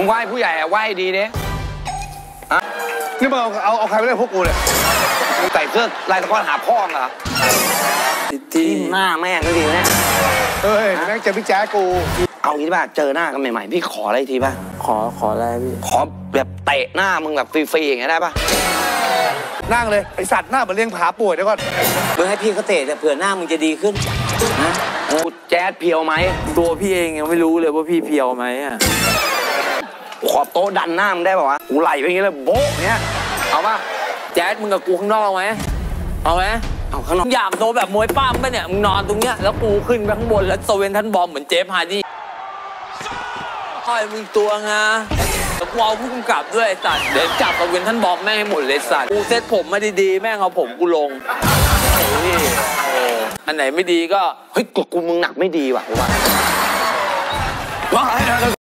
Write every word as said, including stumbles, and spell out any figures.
มึงไหว้ผู้ใหญ่อะไหว้ดีดิฮะนี่มึงเอาเอาเอาใครไปเล่นพวกกูเนี่ยใส่เสื้อลายสก๊อตหาพ่อเหรอที่หน้าแม่ก็ดีนะเฮ้ยแม่งเจอพี่แจ๊กูเอางี้ป่ะเจอหน้ากันใหม่ๆพี่ขออะไรทีป่ะขอขออะไรพี่ขอแบบเตะหน้ามึงแบบฟรีๆอย่างเงี้ยได้ป่ะนั่งเลยไอสัตว์หน้าเหมือนเลี้ยงผาป่วยเดี๋ยวก่อนมึงให้พี่เขาเตะแต่เผื่อหน้ามึงจะดีขึ้นนะแจ๊ดเพียวไหมตัวพี่เองยังไม่รู้เลยว่าพี่เพียวไหมอ่ะขอบโต๊ะดันหน้ามึงได้ป่าวะกูไหลไปอย่างเงี้ยเลยโบ๊ะเนี้ยเอาป่ะแจ๊ดมึงกับกูข้างนอกไหมเอาไหมเอาข้างนอกอยากโดนแบบมวยปั้มป่ะเนี่ยมึงนอนตรงเนี้ยแล้วกูขึ้นไปข้างบนแล้วโซเวนทันบอมเหมือนเจฟฮาร์ดี้ค่อยมึงตัวงาแล้วกูเอาผู้กำกับด้วยสัตว์เดี๋ยวจับโซเวนทันบอมแม่งให้หมดเลยสัตว์กูเซ็ตผมมาดีๆแม่งเอาผมกูลงนี่อันไหนไม่ดีก็เฮ้ยกูมึงหนักไม่ดีว่ะว่า